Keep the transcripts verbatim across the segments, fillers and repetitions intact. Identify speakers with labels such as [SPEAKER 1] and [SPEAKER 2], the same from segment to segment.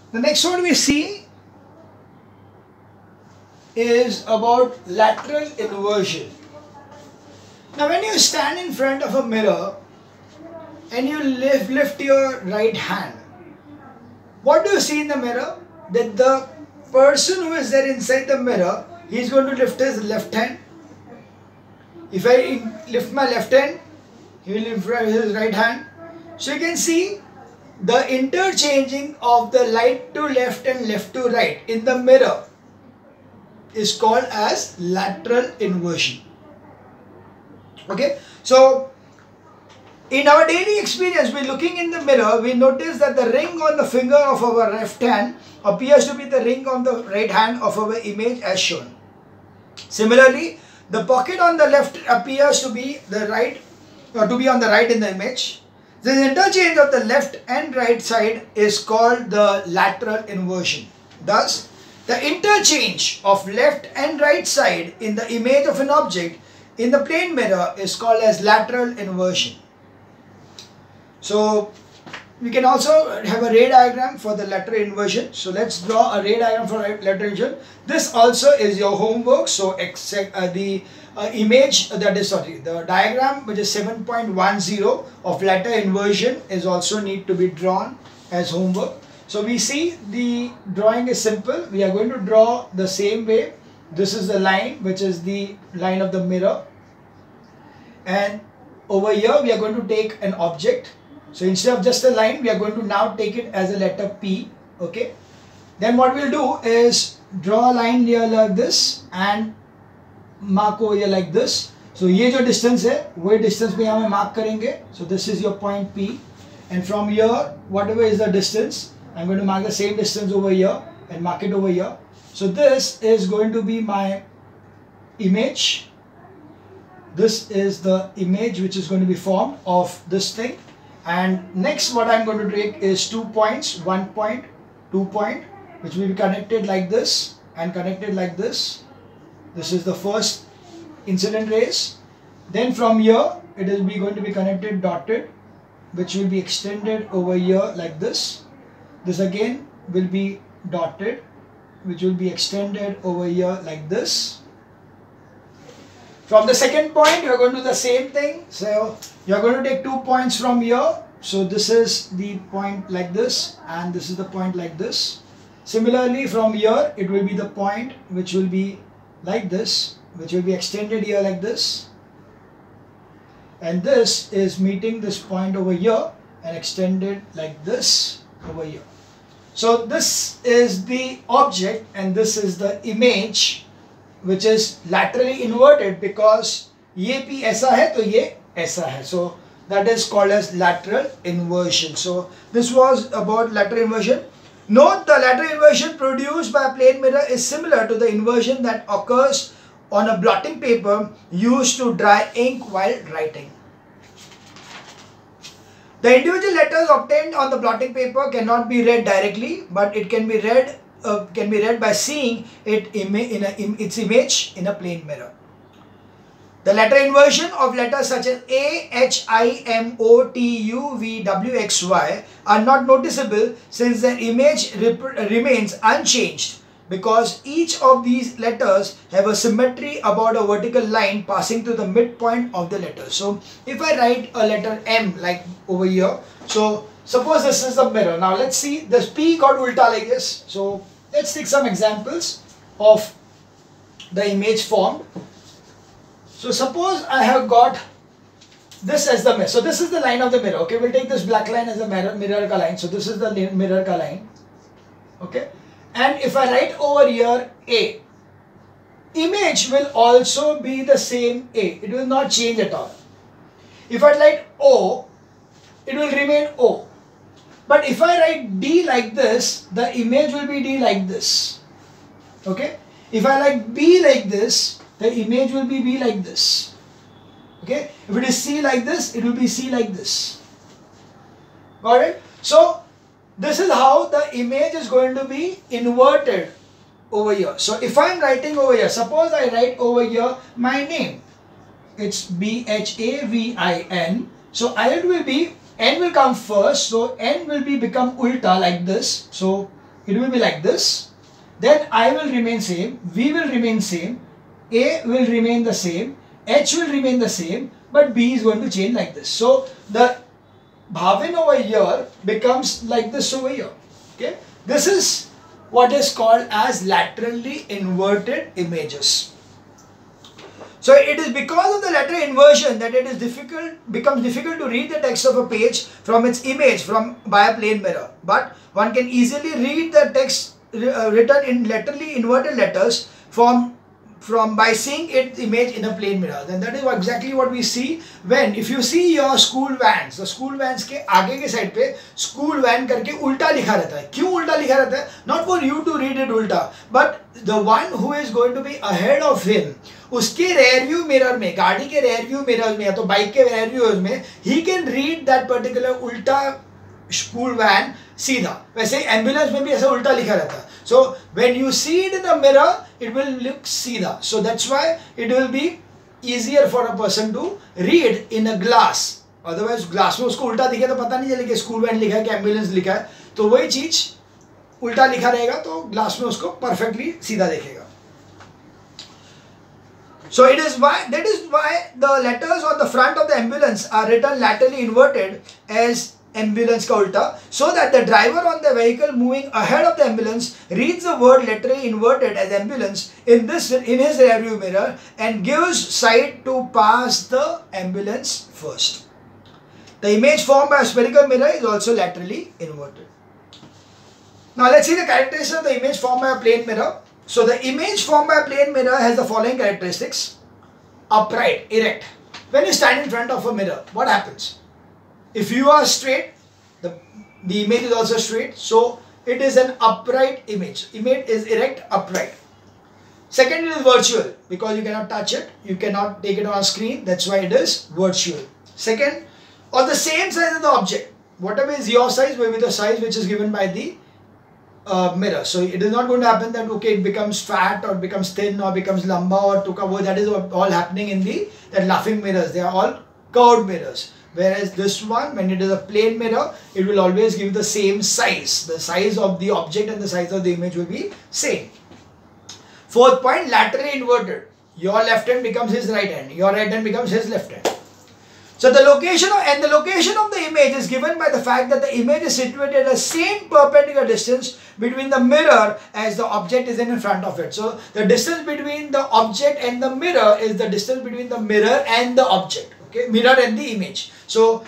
[SPEAKER 1] The next one we see is about lateral inversion. Now when you stand in front of a mirror and you lift, lift your right hand, what do you see in the mirror? That the person who is there inside the mirror, he is going to lift his left hand. If I lift my left hand, he will lift his right hand. So you can see the interchanging of the right to left and left to right in the mirror is called as lateral inversion. Okay, so in our daily experience, we're looking in the mirror, we notice that the ring on the finger of our left hand appears to be the ring on the right hand of our image as shown. Similarly, the pocket on the left appears to be the right, or to be on the right in the image. This interchange of the left and right side is called the lateral inversion. Thus, the interchange of left and right side in the image of an object in the plane mirror is called as lateral inversion. So, we can also have a ray diagram for the lateral inversion. So, let's draw a ray diagram for lateral inversion. This also is your homework. So, except, uh, the uh, image, uh, that is sorry, the diagram which is seven point one zero of lateral inversion is also need to be drawn as homework. So, we see the drawing is simple. We are going to draw the same way. This is the line which is the line of the mirror. And over here we are going to take an object. So instead of just a line, we are going to now take it as a letter P. Okay. Then what we'll do is draw a line here like this and mark over here like this. So ये जो distance है, वो distance पे हम mark करेंगे. So this is your point P. And from here, whatever is the distance, I'm going to mark the same distance over here and mark it over here. So this is going to be my image. This is the image which is going to be formed of this thing. And next what I'm going to take is two points, one point, two point, which will be connected like this and connected like this. This is the first incident rays. Then from here it will be going to be connected dotted, which will be extended over here like this. This again will be dotted, which will be extended over here like this. From the second point, you are going to do the same thing. So you are going to take two points from here. So this is the point like this, and this is the point like this. Similarly, from here, it will be the point which will be like this, which will be extended here like this. And this is meeting this point over here and extended like this over here. So this is the object and this is the image which is laterally inverted, because ये P ऐसा है तो ये ऐसा है. So that is called as lateral inversion. So this was about lateral inversion. Note the lateral inversion produced by a plane mirror is similar to the inversion that occurs on a blotting paper used to dry ink while writing. The individual letters obtained on the blotting paper cannot be read directly, but it can be read Uh, can be read by seeing it in, a, in its image in a plane mirror. The lateral inversion of letters such as A, H, I, M, O, T, U, V, W, X, Y are not noticeable since their image remains unchanged, because each of these letters have a symmetry about a vertical line passing through the midpoint of the letter. So if I write a letter M like over here, so suppose this is the mirror. Now let's see, this P got ulta like this. So let's take some examples of the image formed. So suppose I have got this as the mirror. So this is the line of the mirror. Okay, we'll take this black line as a mirror, mirror ka line. So this is the mirror ka line. Okay, and if I write over here A, image will also be the same A. It will not change at all. If I write O, it will remain O. But if I write D like this, the image will be D like this. Okay. If I write B like this, the image will be B like this. Okay. If it is C like this, it will be C like this. Got it? So this is how the image is going to be inverted over here. So if I am writing over here, suppose I write over here my name. It's B H A V I N. So I will be N will come first, so N will be become ulta like this. So it will be like this. Then I will remain same, V will remain same, A will remain the same, H will remain the same, but B is going to change like this. So the Bhavin over here becomes like this over here. Okay, this is what is called as laterally inverted images. So it is because of the lateral inversion that it is difficult, becomes difficult to read the text of a page from its image from by a plane mirror. But one can easily read the text uh, written in laterally inverted letters from from by seeing its image in a plane mirror. Then that is what exactly what we see when, if you see your school vans, the school vans के आगे के side पे school van करके उल्टा लिखा रहता है. क्यों उल्टा लिखा रहता है? Not for you to read it उल्टा, but the one who is going to be ahead of him, उसके rear view mirror में, गाड़ी के rear view mirror में या तो बाइक के rear view में, he can read that particular उल्टा school van सीधा. वैसे एम्बुलेंस में भी ऐसा उल्टा लिखा रहता है. So when you see it in the mirror, it will look सीधा. So that's why it will be easier for a person to read in a glass. Otherwise glass में उसको उल्टा दिखे तो पता नहीं चलेगा स्कूल वैन लिखा है कि एम्बुलेंस लिखा है. तो वही चीज उल्टा लिखा रहेगा तो ग्लास में उसको परफेक्टली सीधा देखेगा. So it is why that is why the letters on the front of the ambulance are written laterally inverted as ambulance ka ulta, so that the driver on the vehicle moving ahead of the ambulance reads the word laterally inverted as ambulance in this in his rear view mirror and gives sight to pass the ambulance first. The image formed by a spherical mirror is also laterally inverted. Now let's see the characteristics of the image formed by a plane mirror. So the image formed by a plane mirror has the following characteristics: upright, erect. When you stand in front of a mirror, what happens? If you are straight, the, the image is also straight. So it is an upright image. Image is erect, upright. Second, it is virtual because you cannot touch it. You cannot take it on a screen. That's why it is virtual. Second, of the same size as the object. Whatever is your size will be the size which is given by the uh, mirror. So it is not going to happen that okay it becomes fat or becomes thin or becomes lamba or tuka. That is all happening in the that laughing mirrors. They are all curved mirrors. Whereas this one, when it is a plane mirror, it will always give the same size. The size of the object and the size of the image will be same. Fourth point, laterally inverted. Your left hand becomes his right hand. Your right hand becomes his left hand. So the location of, and the location of the image is given by the fact that the image is situated at the same perpendicular distance between the mirror as the object is in front of it. So the distance between the object and the mirror is the distance between the mirror and the object. Okay, mirror and the image. So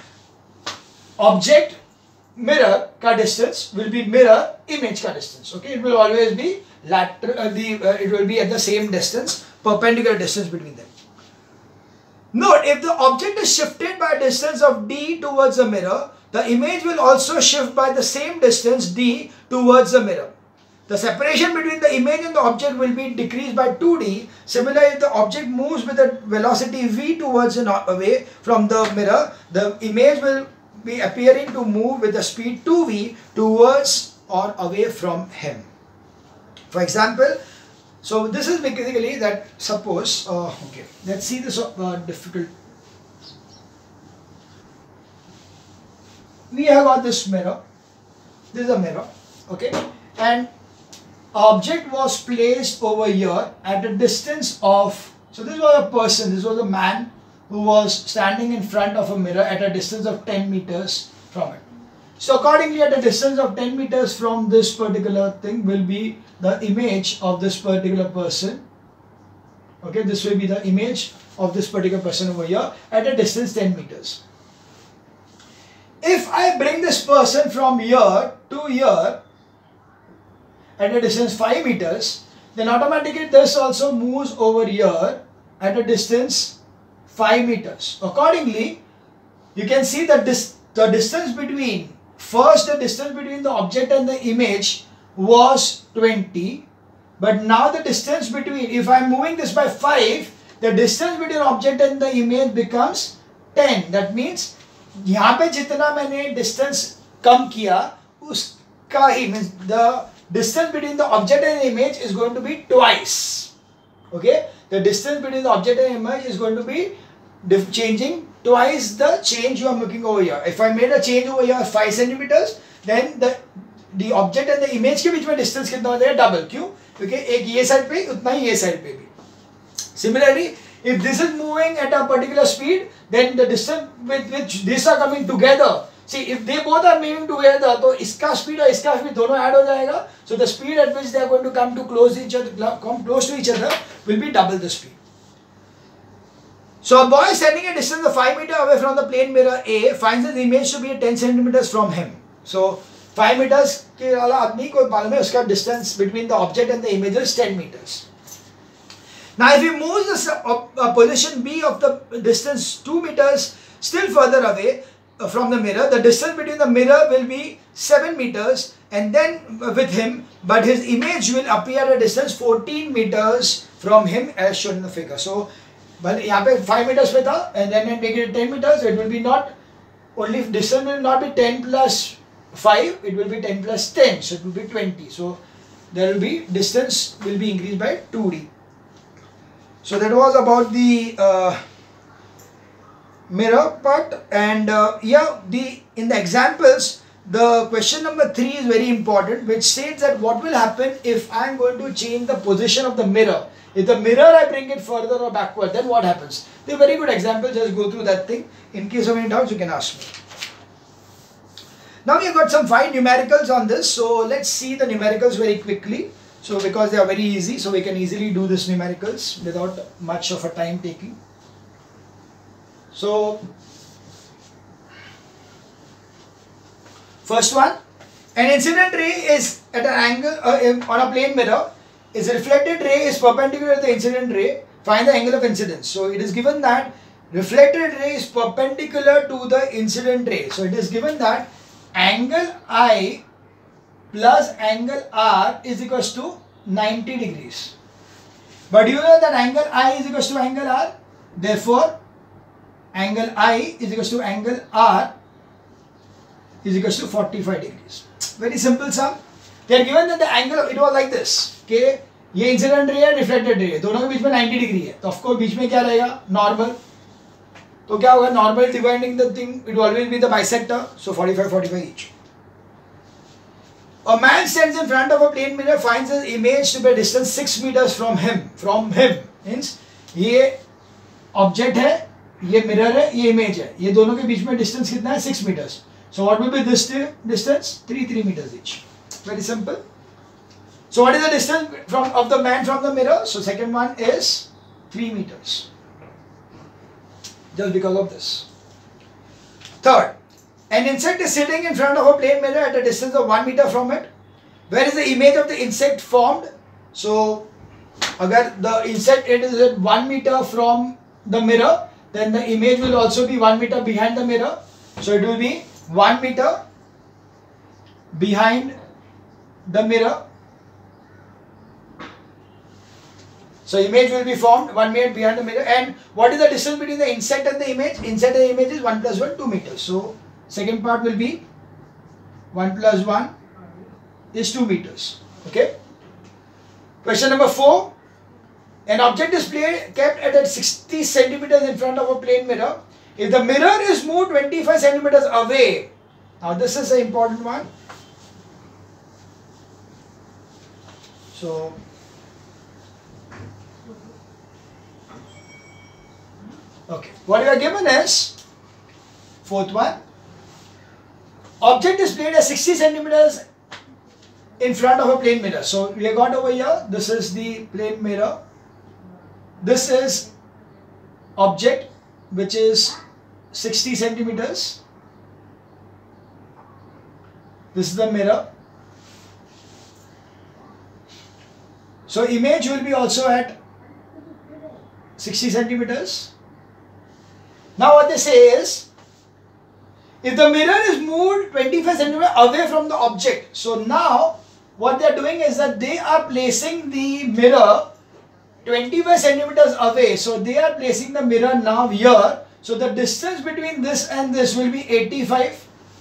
[SPEAKER 1] object mirror ka distance will be mirror image ka distance. Okay, it will always be lateral. Uh, the uh, it will be at the same distance, perpendicular distance between them. Note, if the object is shifted by a distance of d towards the mirror, the image will also shift by the same distance d towards the mirror. The separation between the image and the object will be decreased by two d. Similarly, if the object moves with a velocity v towards and away from the mirror, the image will be appearing to move with the speed two v towards or away from him. For example, so this is basically that suppose, uh, okay, let's see this uh, difficult. We have got this mirror. This is a mirror, okay, and object was placed over here at a distance of, so this was a person, this was a man who was standing in front of a mirror at a distance of ten meters from it. So accordingly, at a distance of ten meters from this particular thing will be the image of this particular person. Okay, this will be the image of this particular person over here at a distance ten meters. If I bring this person from here to here at a distance five meters, then automatically this also moves over here at a distance five meters. Accordingly, you can see that this the distance between, first the distance between the object and the image was twenty, but now the distance between, if I am moving this by five, the distance between object and the image becomes ten. That means यहाँ पे जितना मैंने distance कम किया उसका ही, means the distance between the object and the image is going to be twice. Okay, the distance between the object and image is going to be changing twice the change you are looking over here. If I made a change over here five centimeters, then the the object and the image के बीच में distance कितना हो जाएगा? double. क्यों? क्योंकि एक ये side पे उतना ही ये side पे भी. Similarly, if this is moving at a particular speed, then the distance with which these are coming together. See, if they both are moving together, तो इसका speed और इसका speed दोनों add हो जाएगा. So the speed at which they are going to come to close each other, come close to each other, will be double the speed. So a boy standing a distance of five meters away from the plane mirror A finds the image to be ten centimeters from him. So five meters के वाला आदमी को मालूम है उसका distance between the object and the image is ten meters. Now if he moves the uh, position B of the distance two meters still further away uh, from the mirror, the distance between the mirror will be seven meters and then uh, with him, but his image will appear at a distance fourteen meters from him as shown in the figure. So but यहाँ पे five meters पे था and then I make it ten meters, it will be not only distance will not be ten plus five, it will be ten plus ten, so it will be twenty. So there will be distance will be increased by two d. So that was about the uh, mirror part, and uh, yeah, the in the examples the question number three is very important, which states that what will happen if I am going to change the position of the mirror. If the mirror I bring it further or backward, then what happens? They're very good example, just go through that thing. In case of any doubts, you can ask me. Now we have got some five numericals on this, so let's see the numericals very quickly. So because they are very easy, so we can easily do this numericals without much of a time taking. So first one, an incident ray is at an angle uh, on a plane mirror. Its reflected ray is perpendicular to the incident ray. Find the angle of incidence. So it is given that reflected ray is perpendicular to the incident ray. So it is given that angle I plus angle R is equals to ninety degrees. But you know that angle I is equals to angle R. Therefore, angle I is equals to angle R is equals to forty-five degrees. Very simple sum. They are given that the angle of, it was like this. Okay, ये incident ray है, reflected ray है, दोनों के बीच में ninety degree है, तो of course बीच में क्या रहेगा? नॉर्मल. तो क्या होगा? Normal dividing the thing, it will always be the bisector, so forty-five forty-five each. A man stands in front of a plane mirror, finds his image to be a distance six meters from him. From him means ये object है, ये mirror है, ये image है, ये दोनों के बीच में डिस्टेंस कितना है? six meters. So what will be this distance? three three meters each. Very simple. So what is the distance from of the man from the mirror? So second one is three meters. Just because of this. Third, an insect is sitting in front of a plane mirror at a distance of one meter from it. Where is the image of the insect formed? So, agar the insect it is at one meter from the mirror, then the image will also be one meter behind the mirror. So it will be one meter behind the mirror. So image will be formed one meter behind the mirror. And what is the distance between the insect and the image? Insect and the image is one plus one, two meters. So second part will be one plus one is two meters. Okay. Question number four. An object is play, kept at sixty centimeters in front of a plane mirror. If the mirror is moved twenty-five centimeters away, now this is an important one. So okay, what you are given is fourth one. Object is placed at sixty centimeters in front of a plane mirror. So we have got over here, this is the plane mirror. This is object which is sixty centimeters. This is the mirror. So image will be also at sixty centimeters. Now what they say is, if the mirror is moved twenty-five centimeters away from the object, so now what they are doing is that they are placing the mirror twenty-five centimeters away. So they are placing the mirror now here. So the distance between this and this will be eighty-five.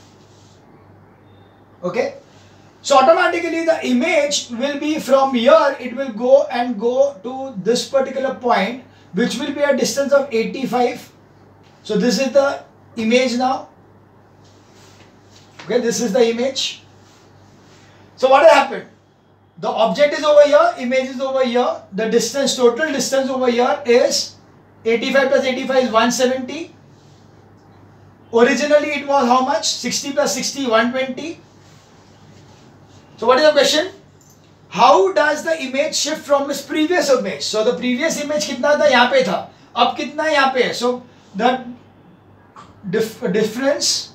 [SPEAKER 1] Okay. So automatically the image will be from here, it will go and go to this particular point, which will be a distance of eighty-five. So this is the image now. Okay, this is the image. So what has happened? The object is over here, image is over here, the distance, total distance over here is eighty-five plus eighty-five is one hundred seventy. Originally it was how much? sixty plus sixty, one hundred twenty. So what is the question? How does the image shift from its previous image? So the previous image कितना था? यहाँ पे था. अब कितना यहाँ पे है? So the dif difference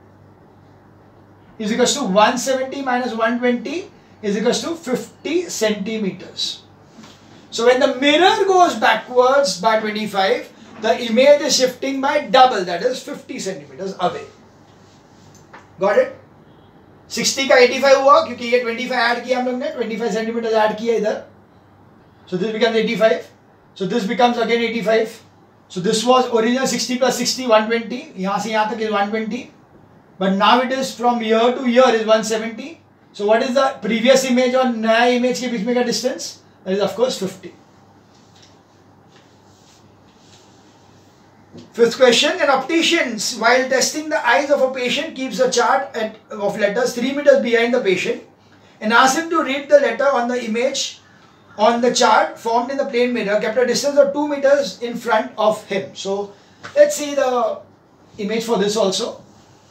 [SPEAKER 1] is equals to one hundred seventy minus one hundred twenty is equals to fifty centimeters. So when the mirror goes backwards by twenty-five, the image is shifting by double, that is fifty centimeters away. Got it? sixty का eighty-five हुआ क्योंकि ये twenty-five add किया हम लोग ने, twenty-five centimeters add किया इधर. So this becomes eighty-five. So this becomes again eighty-five. So this was original sixty plus sixty, one hundred twenty. यहाँ से यहाँ तक is one hundred twenty. But now it is from here to here is one hundred seventy. So what is the previous image और नया image के बीच में का distance? That is of course fifty. Fifth question, an optician while testing the eyes of a patient keeps a chart at, of letters three meters behind the patient and asks him to read the letter on the image on the chart formed in the plane mirror kept a distance of two meters in front of him. So let's see the image for this also.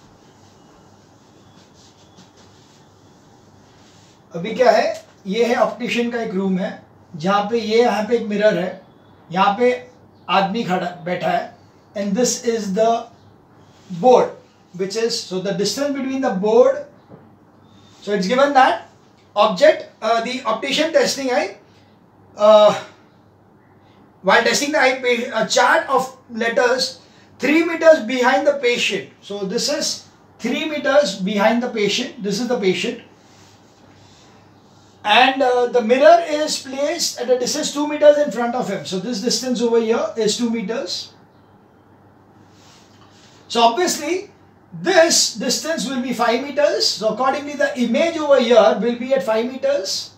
[SPEAKER 1] अभी क्या है, ये है optician का एक room है जहाँ पे ये यहाँ पे एक मिरर है, यहाँ पे आदमी खड़ा बैठा है, and this is the board which is, so the distance between the board, so it's given that object, uh, the optician testing eye, uh, while testing the eye, a chart of letters three meters behind the patient. So this is three meters behind the patient, this is the patient. And uh, the mirror is placed at a distance two meters in front of him. So this distance over here is two meters. So obviously this distance will be five meters. So accordingly the image over here will be at five meters.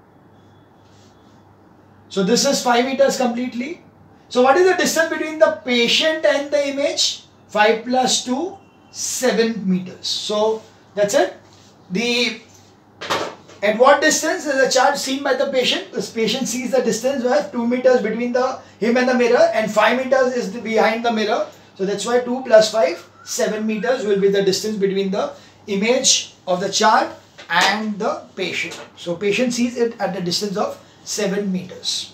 [SPEAKER 1] So this is five meters completely. So what is the distance between the patient and the image? five plus two, seven meters. So that's it. The At what distance is the chart seen by the patient? The patient sees the distance where two meters between the him and the mirror and five meters is the, behind the mirror. So that's why two plus five, seven meters will be the distance between the image of the chart and the patient. So patient sees it at the distance of seven meters.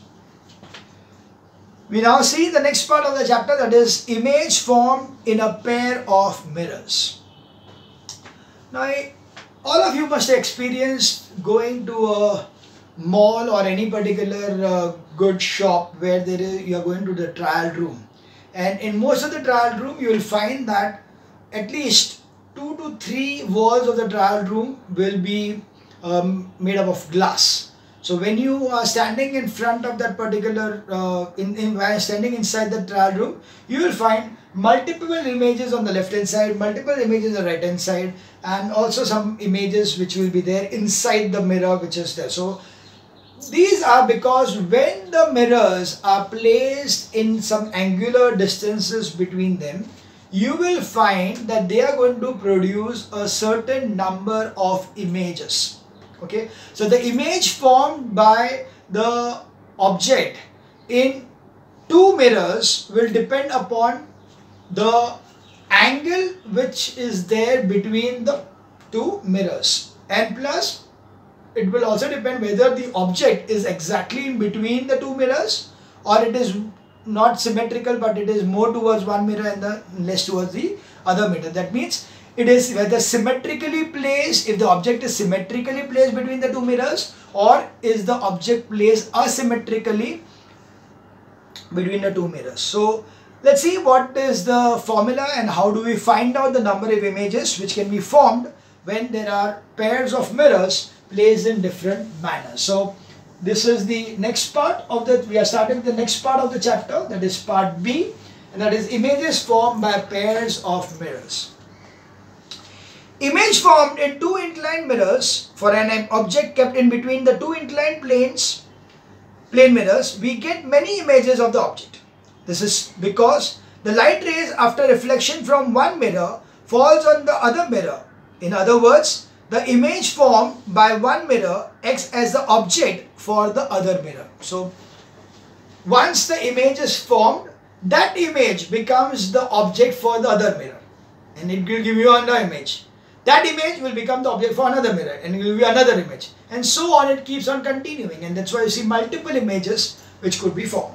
[SPEAKER 1] We now see the next part of the chapter, that is image formed in a pair of mirrors. Now all of you must have experienced going to a mall or any particular uh, good shop where there is, you are going to the trial room, and in most of the trial room you will find that at least two to three walls of the trial room will be um, made up of glass. So when you are standing in front of that particular, uh, in, in while standing inside the trial room, you will find multiple images on the left hand side, multiple images on the right hand side, and also some images which will be there inside the mirror which is there. So these are because when the mirrors are placed in some angular distances between them, you will find that they are going to produce a certain number of images. Okay, so the image formed by the object in two mirrors will depend upon the angle which is there between the two mirrors, and plus it will also depend whether the object is exactly in between the two mirrors or it is not symmetrical but it is more towards one mirror and the less towards the other mirror. That means it is whether symmetrically placed, if the object is symmetrically placed between the two mirrors, or is the object placed asymmetrically between the two mirrors. So let's see what is the formula and how do we find out the number of images which can be formed when there are pairs of mirrors placed in different manners. So this is the next part of the, we are starting the next part of the chapter, that is part B, and that is images formed by pairs of mirrors. Image formed in two inclined mirrors for an object kept in between the two inclined planes, plane mirrors, we get many images of the object. This is because the light rays after reflection from one mirror falls on the other mirror. In other words, the image formed by one mirror acts as the object for the other mirror. So once the image is formed, that image becomes the object for the other mirror, and it will give you another image. That image will become the object for another mirror, and it will give you another image, and so on. It keeps on continuing, and that's why you see multiple images which could be formed.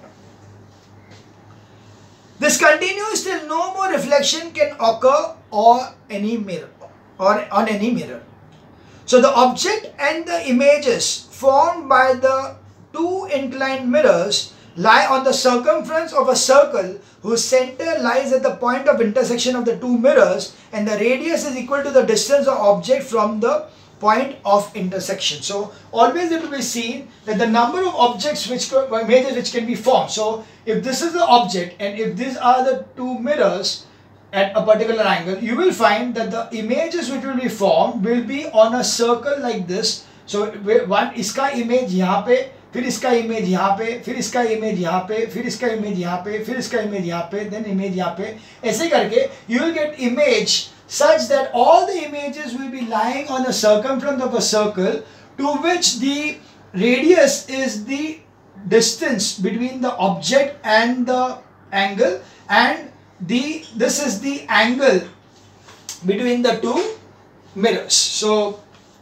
[SPEAKER 1] This continues till no more reflection can occur or any mirror or on any mirror. So the object and the images formed by the two inclined mirrors lie on the circumference of a circle whose center lies at the point of intersection of the two mirrors, and the radius is equal to the distance of object from the point of intersection. So always it will be seen that the number of objects which images which can be formed. So if this is the object and if these are the two mirrors at a particular angle, you will find that the images which will be formed will be on a circle like this. So one iska image यहाँ पे, फिर इसका image यहाँ पे, फिर इसका image यहाँ पे, फिर इसका इमेज यहाँ पे, फिर इसका इमेज यहाँ पे, then image यहाँ पे, ऐसे करके you will get image such that all the images will be lying on the circumference of a circle, to which the radius is the distance between the object and the angle, and the this is the angle between the two mirrors. So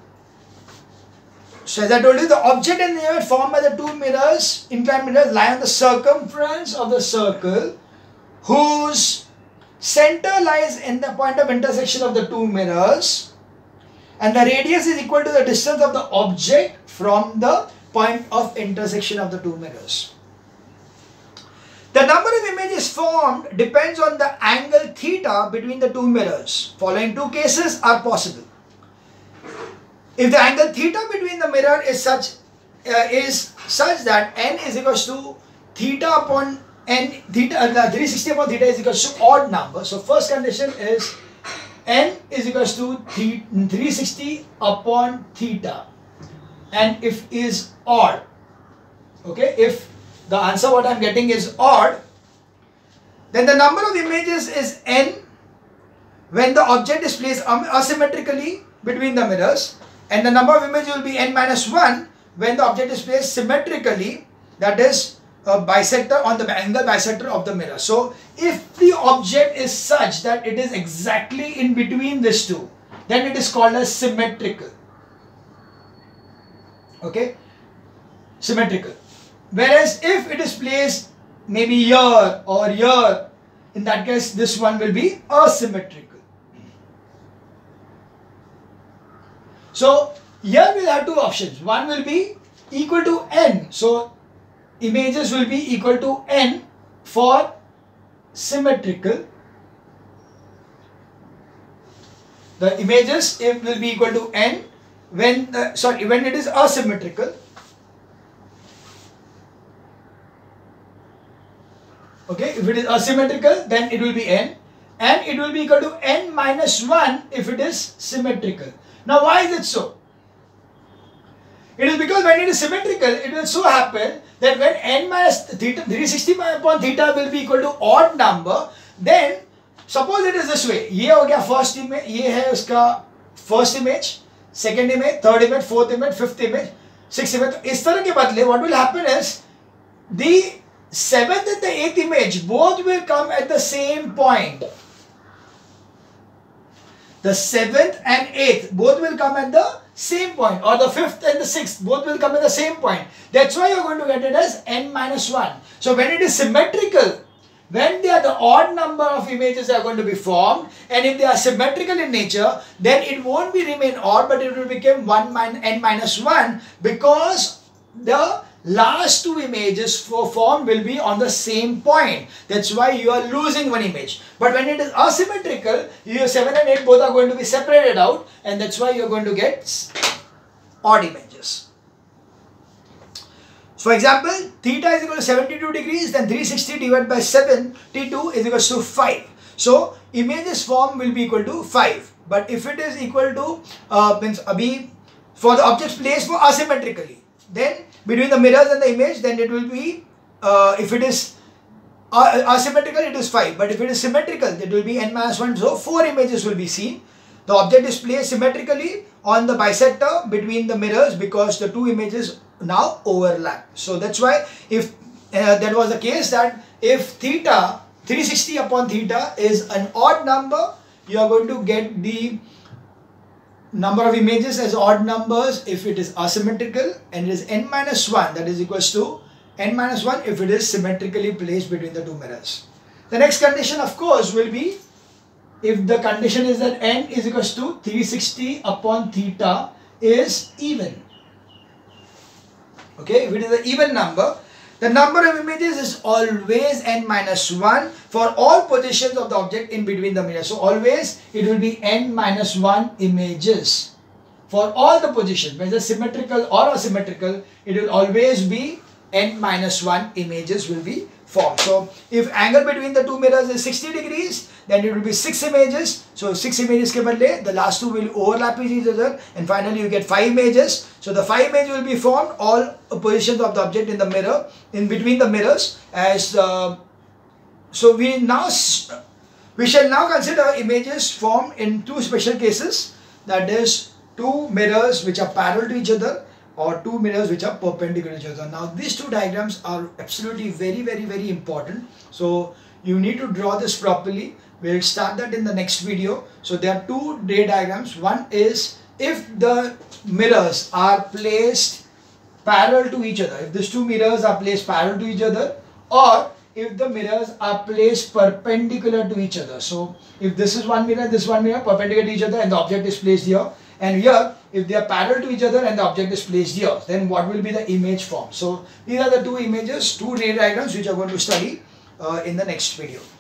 [SPEAKER 1] So as I told you, the object and the image formed by the two mirrors, inclined mirrors, lie on the circumference of the circle, whose center lies in the point of intersection of the two mirrors, and the radius is equal to the distance of the object from the point of intersection of the two mirrors. The number of images formed depends on the angle theta between the two mirrors. Following two cases are possible. If the angle theta between the mirror is such uh, is such that n is equals to theta upon n, theta uh, three sixty upon theta is equals to odd number. So first condition is n is equals to three sixty upon theta, and if is odd, okay, if the answer what I am getting is odd, then the number of images is n when the object is placed asymmetrically between the mirrors, and the number of images will be n minus one when the object is placed symmetrically, that is a bisector on the angle bisector of the mirror. So if the object is such that it is exactly in between these two, then it is called as symmetrical. Okay, symmetrical. Whereas if it is placed maybe here or here, in that case this one will be asymmetrical. So here we'll have two options. One will be equal to n. So images will be equal to n for symmetrical. The images will be equal to n when uh, sorry when it is asymmetrical. Okay, if it is asymmetrical, then it will be n, and it will be equal to n minus one if it is symmetrical. Now why is it so? It is because when it is symmetrical, it will so happen that when n minus theta three sixty upon theta will be equal to odd number, then suppose it is this way. ये हो गया first image, ये है उसका first image, second image, third image, fourth image, fifth image, sixth image. तो इस तरह के बदले what will happen is the seventh and the eighth image both will come at the same point. The seventh and eighth both will come at the same point, or the fifth and the sixth both will come at the same point. That's why you're going to get it as n minus one. So when it is symmetrical, when they are the odd number of images are going to be formed, and if they are symmetrical in nature, then it won't be remain odd, but it will become one min n minus one, because the last two images for form will be on the same point. That's why you are losing one image. But when it is asymmetrical, your seven and eight both are going to be separated out, and that's why you are going to get odd images. So for example, theta is equal to seventy-two degrees, then three sixty divided by seventy-two is equal to five. So images form will be equal to five. But if it is equal to uh, means abhi, for the objects placed for asymmetrically, then between the mirrors and the image, then it will be uh, if it is uh, asymmetrical, it is five, but if it is symmetrical, it will be n minus one. So four images will be seen. the object is placed symmetrically on the bisector between the mirrors because the two images now overlap. So that's why if uh, that was the case, that if theta three sixty upon theta is an odd number, you are going to get the number of images as odd numbers if it is asymmetrical, and it is n minus one, that is equals to n minus one if it is symmetrically placed between the two mirrors. The next condition of course will be if the condition is that n is equals to three sixty upon theta is even. Okay, if it is an even number, the number of images is always n minus one for all positions of the object in between the mirrors. So always it will be n minus one images for all the positions, whether symmetrical or asymmetrical. It will always be n minus one images will be formed. So if angle between the two mirrors is sixty degrees, then it will be six images. So six images ke badle, the last two will overlap with each other, and finally you get five images. So the five images will be formed, all positions of the object in the mirror, in between the mirrors. As uh, so we now we shall now consider images formed in two special cases, that is two mirrors which are parallel to each other, or two mirrors which are perpendicular to each other. Now these two diagrams are absolutely very very very important. So you need to draw this properly. We'll start that in the next video. So there are two ray diagrams. One is if the mirrors are placed parallel to each other, if these two mirrors are placed parallel to each other, or if the mirrors are placed perpendicular to each other. So if this is one mirror, this one mirror perpendicular to each other, and the object is placed here, and here if they are parallel to each other and the object is placed here, then what will be the image form? So these are the two images, two ray diagrams which are going to study uh, in the next video.